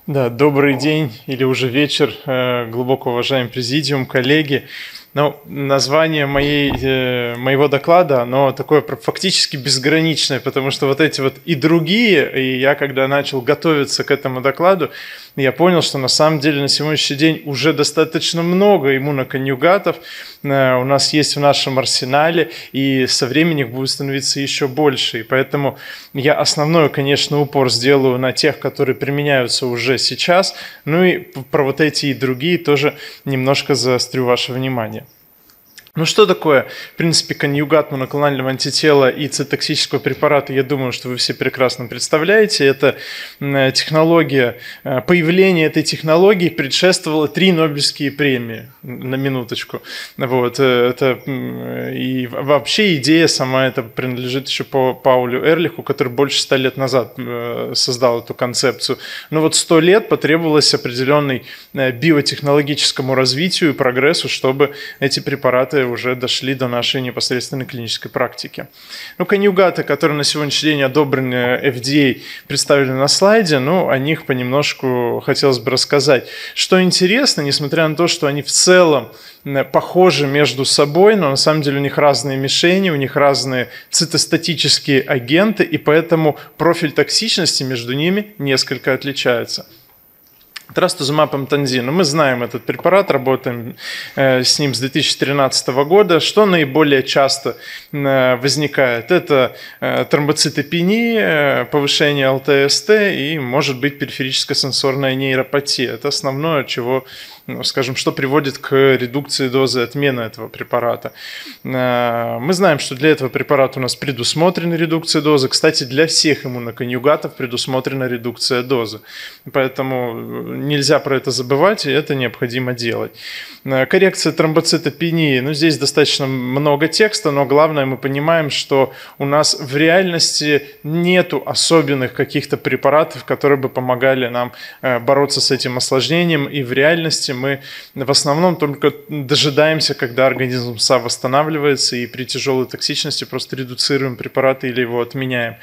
Да, добрый день или уже вечер, глубоко уважаемый президиум, коллеги. Ну, название моего доклада, оно такое фактически безграничное, потому что вот эти вот и другие, и я когда начал готовиться к этому докладу, я понял, что на самом деле на сегодняшний день уже достаточно много иммуноконъюгатов у нас есть в нашем арсенале, и со временем их будет становиться еще больше. И поэтому я основной, конечно, упор сделаю на тех, которые применяются уже сейчас, ну и про вот эти и другие тоже немножко заострю ваше внимание. Ну что такое, в принципе, конъюгат моноклонального антитела и цитотоксического препарата, я думаю, что вы все прекрасно представляете. Это технология, появление этой технологии предшествовало 3 Нобелевские премии, на минуточку. Вот, и вообще идея сама эта принадлежит еще по Паулю Эрлиху, который больше 100 лет назад создал эту концепцию. Но вот 100 лет потребовалось определенной биотехнологическому развитию и прогрессу, чтобы эти препараты уже дошли до нашей непосредственной клинической практики. Ну, конъюгаты, которые на сегодняшний день одобрены FDA, представлены на слайде, ну, о них понемножку хотелось бы рассказать. Что интересно, несмотря на то, что они в целом похожи между собой, но на самом деле у них разные мишени, у них разные цитостатические агенты, и поэтому профиль токсичности между ними несколько отличается. Трастузумаб эмтанзин. Мы знаем этот препарат, работаем с ним с 2013 года. Что наиболее часто возникает? Это тромбоцитопения, повышение ЛТСТ и, может быть, периферическая сенсорная нейропатия. Это основное, чего, скажем, что приводит к редукции дозы отмены этого препарата. Мы знаем, что для этого препарата у нас предусмотрена редукция дозы. Кстати, для всех иммуноконъюгатов предусмотрена редукция дозы. Поэтому нельзя про это забывать, и это необходимо делать. Коррекция тромбоцитопении. Ну, здесь достаточно много текста, но главное, мы понимаем, что у нас в реальности нету особенных каких-то препаратов, которые бы помогали нам бороться с этим осложнением, и в реальности мы в основном только дожидаемся, когда организм сам восстанавливается, и при тяжелой токсичности просто редуцируем препараты или его отменяем.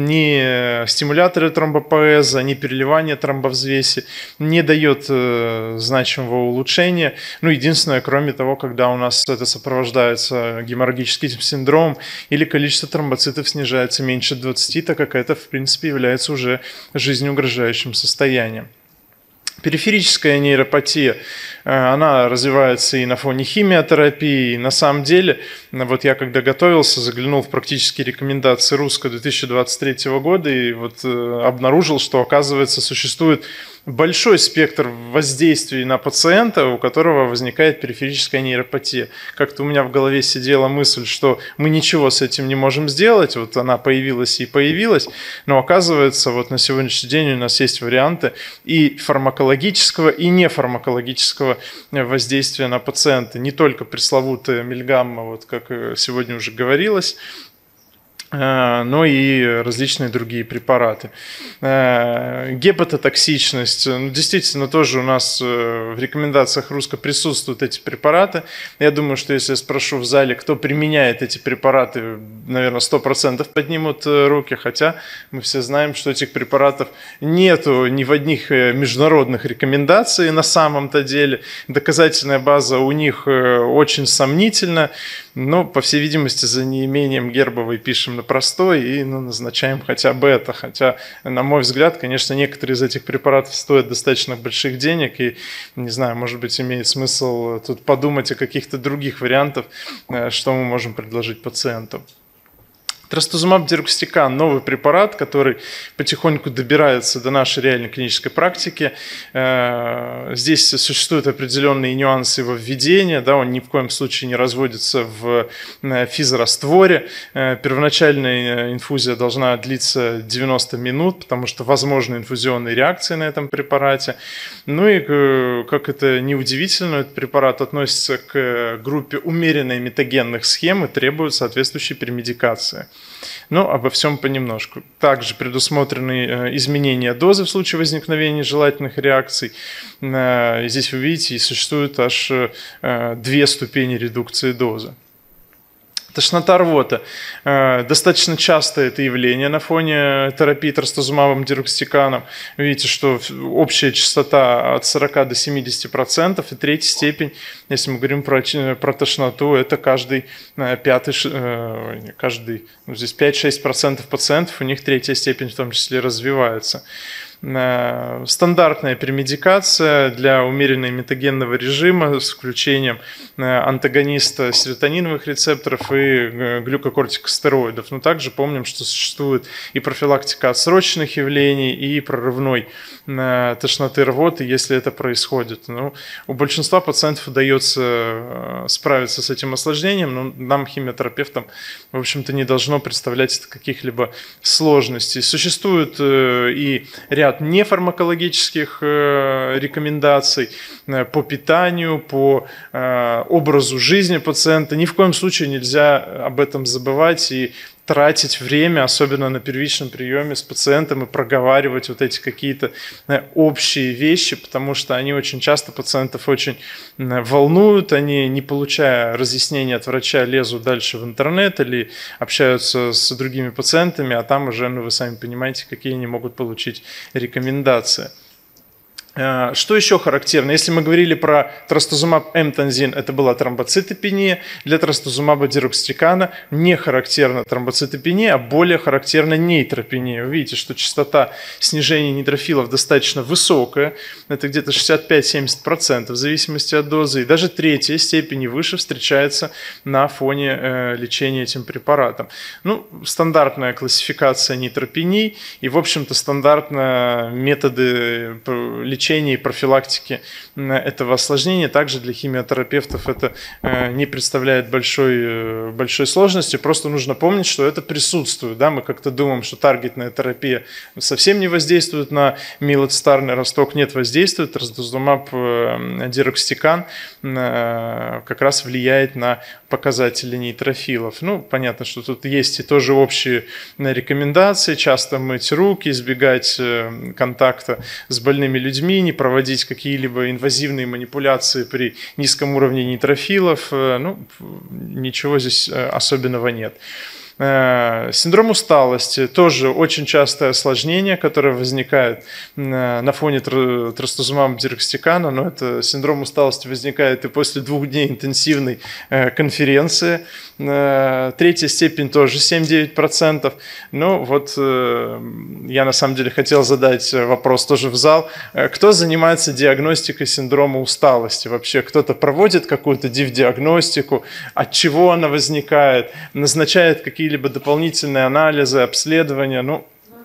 Ни стимуляторы тромбопоэза, ни переливание тромбовзвеси не дает значимого улучшения. Ну, единственное, кроме того, когда у нас это сопровождается геморрагическим синдромом или количество тромбоцитов снижается меньше 20, так как это, в принципе, является уже жизнеугрожающим состоянием. Периферическая нейропатия, она развивается и на фоне химиотерапии, и на самом деле, вот я когда готовился, заглянул в практические рекомендации РУСКО 2023 года и вот обнаружил, что, оказывается, существует большой спектр воздействий на пациента, у которого возникает периферическая нейропатия. Как-то у меня в голове сидела мысль, что мы ничего с этим не можем сделать, вот она появилась и появилась, но оказывается, вот на сегодняшний день у нас есть варианты и фармакологического, и нефармакологического воздействия на пациента, не только пресловутая мильгамма, вот как сегодня уже говорилось, но и различные другие препараты. Гепатотоксичность. Действительно, тоже у нас в рекомендациях РУСКО присутствуют эти препараты. Я думаю, что если я спрошу в зале, кто применяет эти препараты, наверное, 100% поднимут руки, хотя мы все знаем, что этих препаратов нету ни в одних международных рекомендациях на самом-то деле. Доказательная база у них очень сомнительна, но, по всей видимости, за неимением гербовой пишем на простой и назначаем хотя бы это. Хотя, на мой взгляд, конечно, некоторые из этих препаратов стоят достаточно больших денег, и, не знаю, может быть, имеет смысл тут подумать о каких-то других вариантах, что мы можем предложить пациенту. Трастузумаб дирокситикан – новый препарат, который потихоньку добирается до нашей реальной клинической практики. Здесь существуют определенные нюансы его введения. Да, он ни в коем случае не разводится в физрастворе. Первоначальная инфузия должна длиться 90 минут, потому что возможны инфузионные реакции на этом препарате. Ну и, как это ни удивительно, этот препарат относится к группе умеренной метагенных схем и требует соответствующей премедикации. Но обо всем понемножку. Также предусмотрены изменения дозы в случае возникновения желательных реакций. Здесь вы видите, существует аж 2 ступени редукции дозы. Тошнота, рвота. Достаточно частое это явление на фоне терапии трастузумабом дирокситиканом. Видите, что общая частота от 40 до 70%. И третья степень, если мы говорим про тошноту, это каждый пятый, здесь 5-6% пациентов, у них третья степень в том числе развивается. Стандартная премедикация для умеренного метагенного режима с включением антагониста серотониновых рецепторов и глюкокортикостероидов. Но также помним, что существует и профилактика отсроченных явлений, и прорывной тошноты, рвоты, если это происходит. Ну, у большинства пациентов удается справиться с этим осложнением, но нам, химиотерапевтам, в общем-то, не должно представлять это каких-либо сложностей. Существует и ряд нефармакологических рекомендаций по питанию, по образу жизни пациента. Ни в коем случае нельзя об этом забывать и тратить время, особенно на первичном приеме с пациентом, и проговаривать вот эти какие-то общие вещи, потому что они очень часто пациентов очень волнуют, они, не получая разъяснений от врача, лезут дальше в интернет или общаются с другими пациентами, а там уже, ну, вы сами понимаете, какие они могут получить рекомендации. Что еще характерно? Если мы говорили про трастузумаб эмтанзин, это была тромбоцитопения. Для трастузумаба дирокситикана не характерна тромбоцитопения, а более характерна нейтропения. Вы видите, что частота снижения нейтрофилов достаточно высокая, это где-то 65-70% в зависимости от дозы, и даже третья степень и выше встречается на фоне лечения этим препаратом. Ну, стандартная классификация нейтропений и, в общем-то, стандартные методы лечения и профилактики этого осложнения. Также для химиотерапевтов это не представляет большой сложности. Просто нужно помнить, что это присутствует. Да? Мы как-то думаем, что таргетная терапия совсем не воздействует на миелоцитарный росток. Нет, воздействует. Трастузумаб дирокситикан как раз влияет на показатели нейтрофилов. Ну, понятно, что тут есть и тоже общие рекомендации. Часто мыть руки, избегать контакта с больными людьми, не проводить какие-либо инвазивные манипуляции при низком уровне нейтрофилов. Ну, ничего здесь особенного нет. Синдром усталости тоже очень частое осложнение, которое возникает на фоне трастузумаба дирокситикана, но это синдром усталости возникает и после 2 дней интенсивной конференции. Третья степень тоже 7-9%. Ну вот я на самом деле хотел задать вопрос тоже в зал. Кто занимается диагностикой синдрома усталости? Вообще кто-то проводит какую-то диагностику, от чего она возникает, назначает какие-либо дополнительные анализы, обследования? Ну,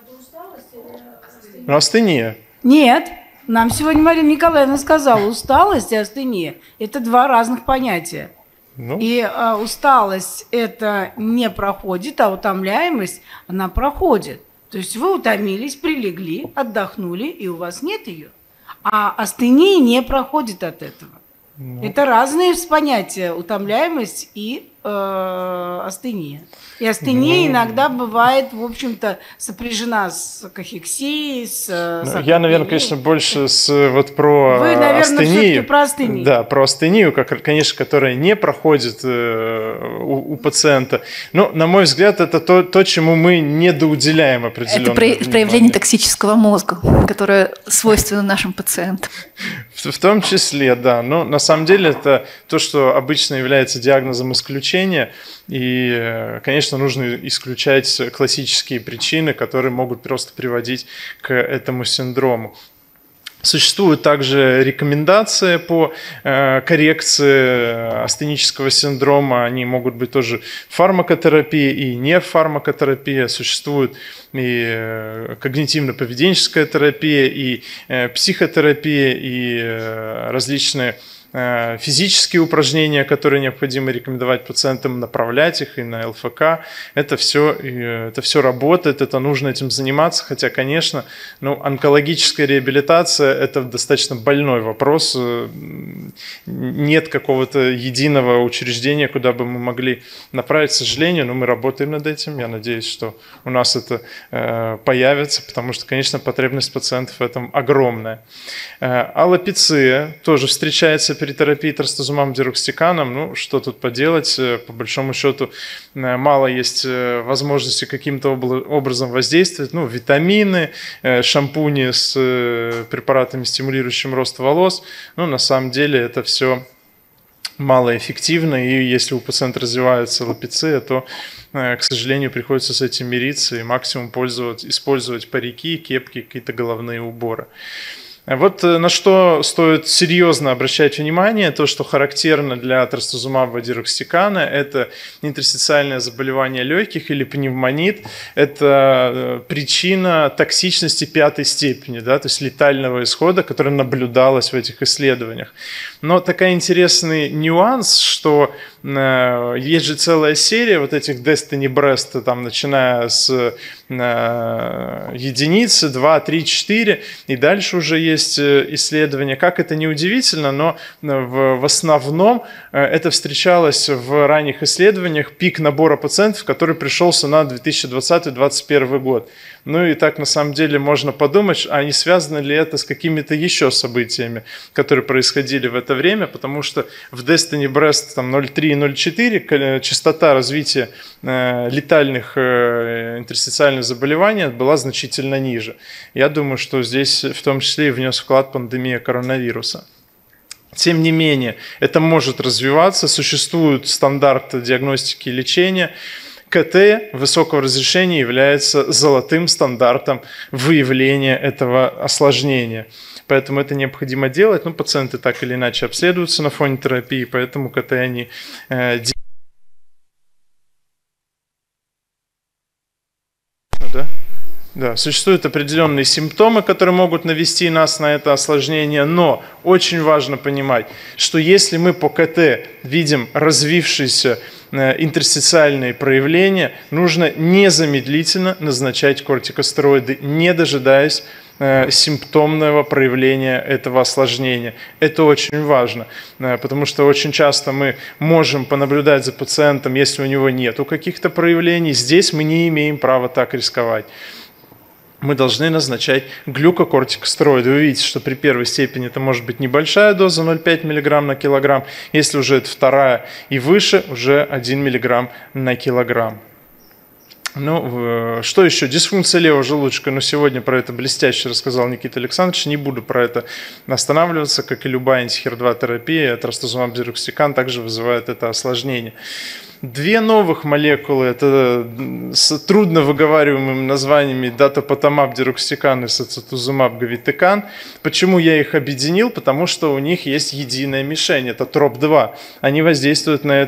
астения. Нет. Нам сегодня Марина Николаевна сказала, усталость и астения – это 2 разных понятия. Ну. И усталость это не проходит, а утомляемость она проходит. То есть вы утомились, прилегли, отдохнули, и у вас нет ее. А астения не проходит от этого. Ну. Это разные понятия: утомляемость и астения. И астения иногда бывает, в общем-то, сопряжена с кахексией, я, наверное, конечно, больше вот про Вы, наверное, астению. все-таки про астению. Да, про астению, конечно, которая не проходит у пациента. Но, на мой взгляд, это то, чему мы недоуделяем определенно. Это проявление токсического мозга, которое свойственно нашим пациентам. В том числе, да. Но на самом деле это то, что обычно является диагнозом исключения. И, конечно, нужно исключать классические причины, которые могут просто приводить к этому синдрому. Существуют также рекомендации по коррекции астенического синдрома. Они могут быть тоже фармакотерапия и не фармакотерапия. Существует и когнитивно-поведенческая терапия, и психотерапия, и различные физические упражнения, которые необходимо рекомендовать пациентам, направлять их и на ЛФК. Это все работает, это нужно этим заниматься, хотя, конечно, онкологическая реабилитация – это достаточно больной вопрос. Нет какого-то единого учреждения, куда бы мы могли направить, к сожалению, но мы работаем над этим. Я надеюсь, что у нас это появится, потому что, конечно, потребность пациентов в этом огромная. Аллопеция тоже встречается при терапии трастузумаб дироксиканом, ну, что тут поделать, по большому счету, мало есть возможности каким-то образом воздействовать. Ну, витамины, шампуни с препаратами, стимулирующими рост волос. Ну, на самом деле это все малоэффективно, и если у пациента развивается аллопеция, то, к сожалению, приходится с этим мириться и максимум использовать парики, кепки, какие-то головные уборы. Вот на что стоит серьезно обращать внимание, то, что характерно для трастузумаба дироксикана, это интерстициальное заболевание легких или пневмонит. Это причина токсичности 5-й степени, да, то есть летального исхода, которая наблюдалась в этих исследованиях. Но такой интересный нюанс, что есть же целая серия вот этих Destiny Breast, там, начиная с единицы, 2, 3, 4, и дальше уже есть исследования. Как это не удивительно, но в основном это встречалось в ранних исследованиях, пик набора пациентов, который пришелся на 2020-2021 год. Ну и так на самом деле можно подумать, а не связано ли это с какими-то еще событиями, которые происходили в это время, потому что в Destiny Breast там 0,3 и 0,4 частота развития летальных интерстициальных заболеваний была значительно ниже. Я думаю, что здесь в том числе и внес вклад пандемия коронавируса. Тем не менее, это может развиваться, существуют стандарты диагностики и лечения. КТ высокого разрешения является золотым стандартом выявления этого осложнения. Поэтому это необходимо делать. Ну, пациенты так или иначе обследуются на фоне терапии, поэтому КТ они делают. Да, существуют определенные симптомы, которые могут навести нас на это осложнение, но очень важно понимать, что если мы по КТ видим развившиеся интерстициальные проявления, нужно незамедлительно назначать кортикостероиды, не дожидаясь симптомного проявления этого осложнения. Это очень важно, потому что очень часто мы можем понаблюдать за пациентом, если у него нет каких-то проявлений. Здесь мы не имеем права так рисковать. Мы должны назначать глюкокортикостероиды. Вы видите, что при первой степени это может быть небольшая доза, 0,5 мг на килограмм. Если уже это вторая и выше, уже 1 мг на килограмм. Ну, что еще? Дисфункция левого желудочка. Но сегодня про это блестяще рассказал Никита Александрович. Не буду про это останавливаться. Как и любая антихер-2 терапия, трастузумаб дироксикан также вызывает это осложнение. Две новых молекулы, это с трудно выговариваемыми названиями датапатамаб дироксикан и сацитузумаб гавитекан. Почему я их объединил? Потому что у них есть единая мишень, это TROP2. Они воздействуют на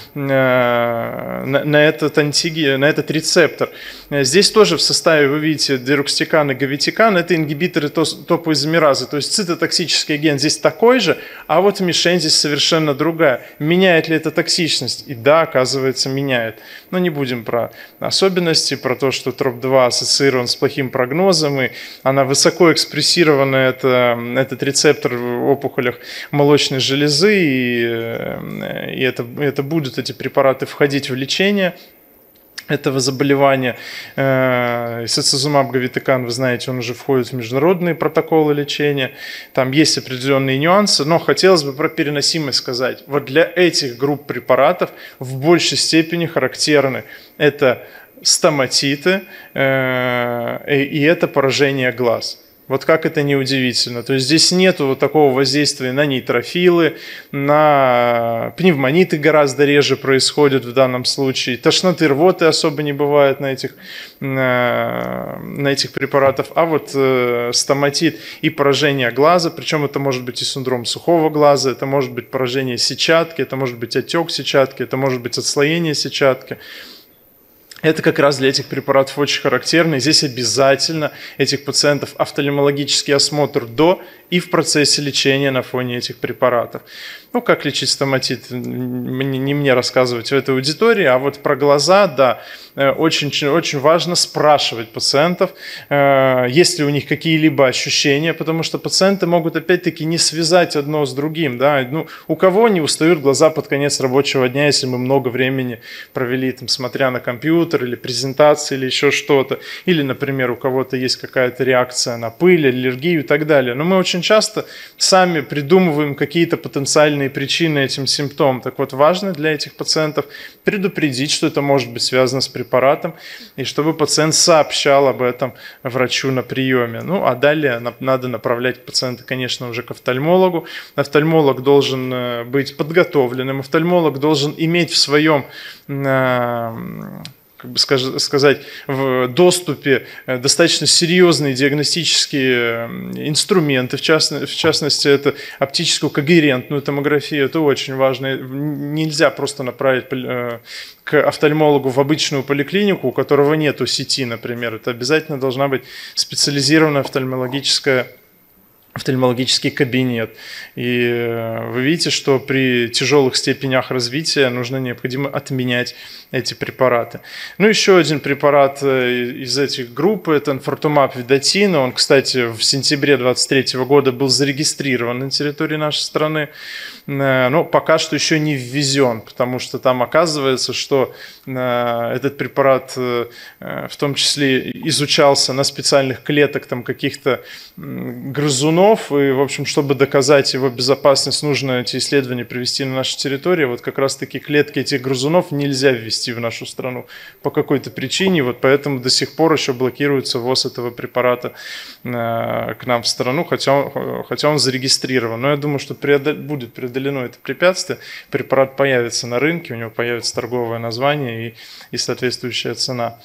этот рецептор. Здесь тоже в составе, вы видите, дироксикан и гавитекан, это ингибиторы топоизомеразы, то есть цитотоксический агент здесь такой же, а вот мишень здесь совершенно другая. Меняет ли это токсичность? И да, оказывается, меняет. Но не будем про особенности, про то, что TROP2 ассоциирован с плохим прогнозом, и она высоко экспрессирована, этот рецептор в опухолях молочной железы, и это будут эти препараты входить в лечение этого заболевания. Сацизумаб гавитекан, вы знаете, он уже входит в международные протоколы лечения. Там есть определенные нюансы, но хотелось бы про переносимость сказать. Вот для этих групп препаратов в большей степени характерны это стоматиты и это поражение глаз. Вот как это не удивительно. То есть здесь нет вот такого воздействия на нейтрофилы, на пневмониты гораздо реже происходят в данном случае. Тошноты, рвоты особо не бывает на этих препаратах. А вот стоматит и поражение глаза, причем это может быть и синдром сухого глаза, это может быть поражение сетчатки, это может быть отек сетчатки, это может быть отслоение сетчатки. Это как раз для этих препаратов очень характерно. И здесь обязательно этих пациентов офтальмологический осмотр до и в процессе лечения на фоне этих препаратов. Ну, как лечить стоматит, не мне рассказывать в этой аудитории, а вот про глаза, да, очень важно спрашивать пациентов, есть ли у них какие-либо ощущения, потому что пациенты могут опять-таки не связать одно с другим. Да? Ну, у кого не устают глаза под конец рабочего дня, если мы много времени провели, там, смотря на компьютер или презентации, или еще что-то. Или, например, у кого-то есть какая-то реакция на пыль, аллергию и так далее. Но мы очень часто сами придумываем какие-то потенциальные причины этим симптомам. Так вот, важно для этих пациентов предупредить, что это может быть связано с препаратом, и чтобы пациент сообщал об этом врачу на приеме. Ну, а далее надо направлять пациента, конечно, уже к офтальмологу. Офтальмолог должен быть подготовленным, офтальмолог должен иметь в своем, как бы сказать, в доступе достаточно серьезные диагностические инструменты, в частности, это оптическую когерентную томографию, это очень важно. Нельзя просто направить к офтальмологу в обычную поликлинику, у которого нет сети, например. Это обязательно должна быть специализированная офтальмологический кабинет. И вы видите, что при тяжелых степенях развития необходимо отменять эти препараты. Ну, еще один препарат из этих групп – это инфортумаб ведотин. Он, кстати, в сентябре 2023 года был зарегистрирован на территории нашей страны, но пока что еще не ввезен, потому что там оказывается, что этот препарат в том числе изучался на специальных клетках там каких-то грызунов, и, в общем, чтобы доказать его безопасность, нужно эти исследования привести на нашу территорию. Вот как раз-таки клетки этих грызунов нельзя ввести в нашу страну по какой-то причине, вот поэтому до сих пор еще блокируется ввоз этого препарата к нам в страну, хотя он зарегистрирован. Но я думаю, что будет преодолено это препятствие, препарат появится на рынке, у него появится торговое название и соответствующая цена.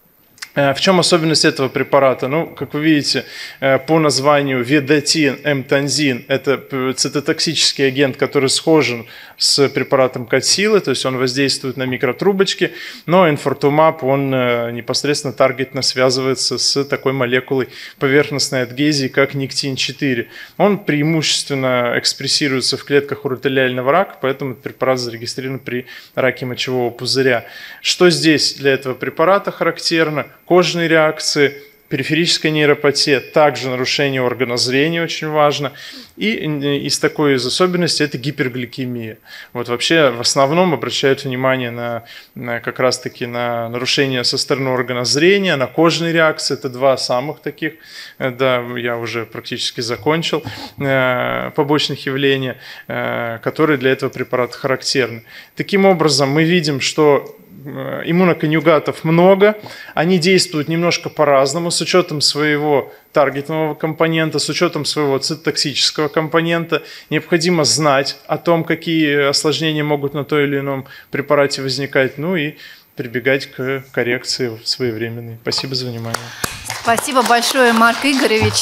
В чем особенность этого препарата? Ну, как вы видите, по названию ведотин, эмтанзин – это цитотоксический агент, который схожен с препаратом Кадсилы, то есть он воздействует на микротрубочки, но инфортумаб, он непосредственно таргетно связывается с такой молекулой поверхностной адгезии, как Никтин-4. Он преимущественно экспрессируется в клетках уротериального рака, поэтому этот препарат зарегистрирован при раке мочевого пузыря. Что здесь для этого препарата характерно? Кожные реакции, периферическая нейропатия, также нарушение органа зрения очень важно. И из такой особенности это гипергликемия. Вот вообще в основном обращают внимание на как раз-таки на нарушение со стороны органа зрения, на кожные реакции. Это два самых таких, да, я уже практически закончил, побочных явления, которые для этого препарата характерны. Таким образом, мы видим, что иммуноконъюгатов много, они действуют немножко по-разному, с учетом своего таргетного компонента, с учетом своего цитотоксического компонента. Необходимо знать о том, какие осложнения могут на той или ином препарате возникать, ну и прибегать к коррекции своевременной. Спасибо за внимание. Спасибо большое, Марк Игоревич.